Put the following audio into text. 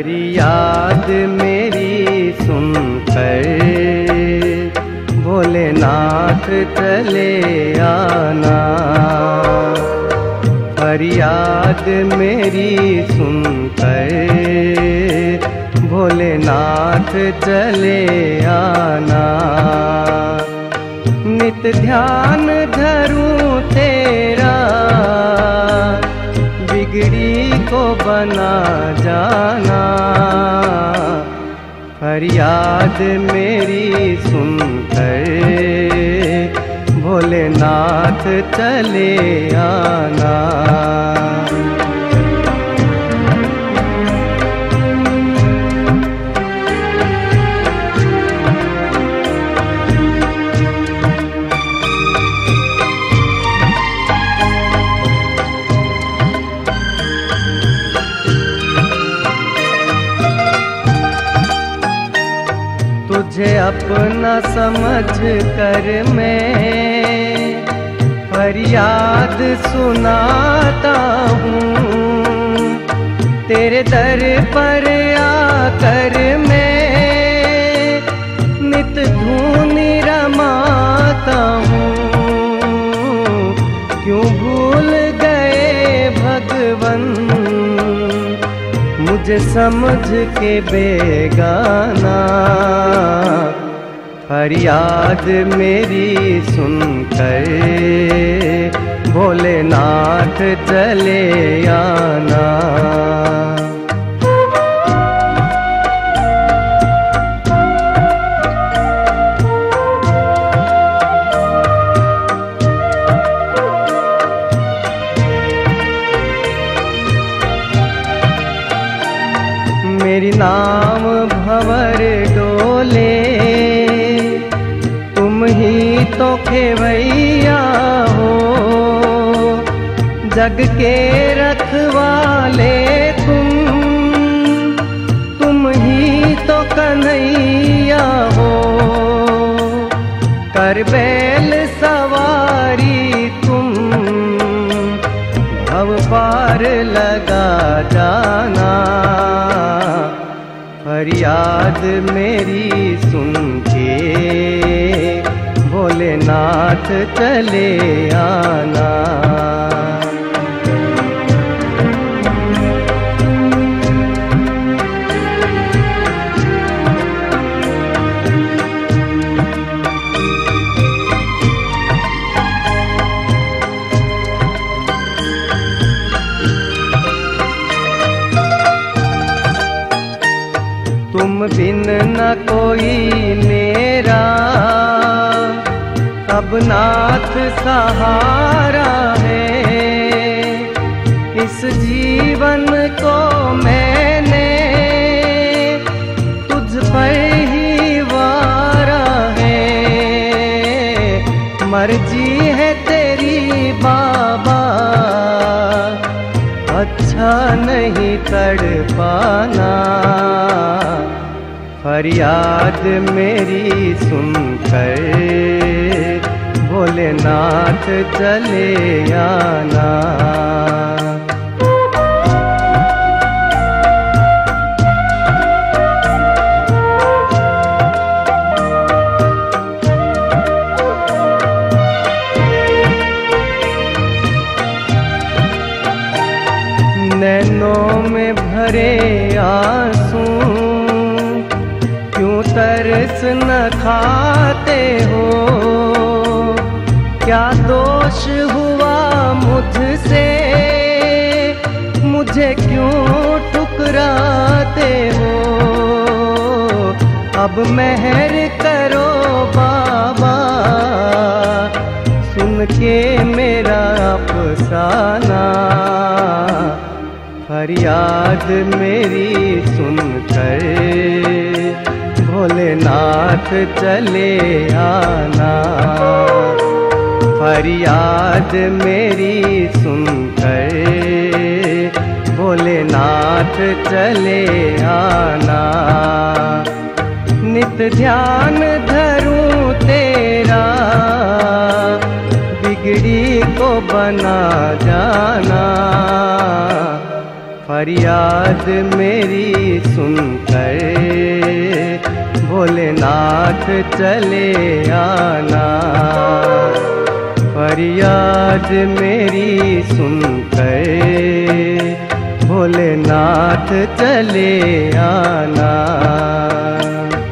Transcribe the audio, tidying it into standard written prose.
फरियाद मेरी सुनकर भोलेनाथ चले आना। फरियाद मेरी सुनकर भोलेनाथ चले आना। नित ध्यान धरूं तेरा, बिगड़ी को बना जाना। फरियाद मेरी सुनकर भोलेनाथ चले आना। तुझे अपना समझ कर मैं फरियाद सुनाता हूँ। तेरे दर पर आकर मैं नित धूनी रमाता हूँ। क्यों भूल गए भगवन मुझे समझ के बेगाना। फरियाद मेरी सुनकर भोलेनाथ चले आना। मेरी नाम भंवर डोले, तुम ही तो खेवैया हो। जग के रखवाले तुम ही तो कन्हैया हो। कर बैल सवारी तुम भव पार लगा जाना। फरियाद मेरी सुन के भोलेनाथ चले आना। तुम बिन न कोई मेरा अब नाथ सहारा है। इस जीवन को मैंने तुझ पर ही वारा है। मर्जी है तेरी बाबा, अच्छा नहीं कर पाना। फरियाद मेरी सुनकर भोलेनाथ चले आना। नैनों में भरे आंसू क्यों तरस न खाते हो। क्या दोष हुआ मुझसे, मुझे क्यों ठुकराते हो। अब मेहर करो बाबा, सुन के मेरा अफसाना। फरियाद मेरी सुनकर भोलेनाथ चले आना। फरियाद मेरी सुनकर भोलेनाथ चले आना। नित ध्यान धरूं तेरा, बिगड़ी को बना जाना। फरियाद मेरी सुनकर भोलेनाथ चले आना। फरियाद मेरी सुनकर भोलेनाथ चले आना।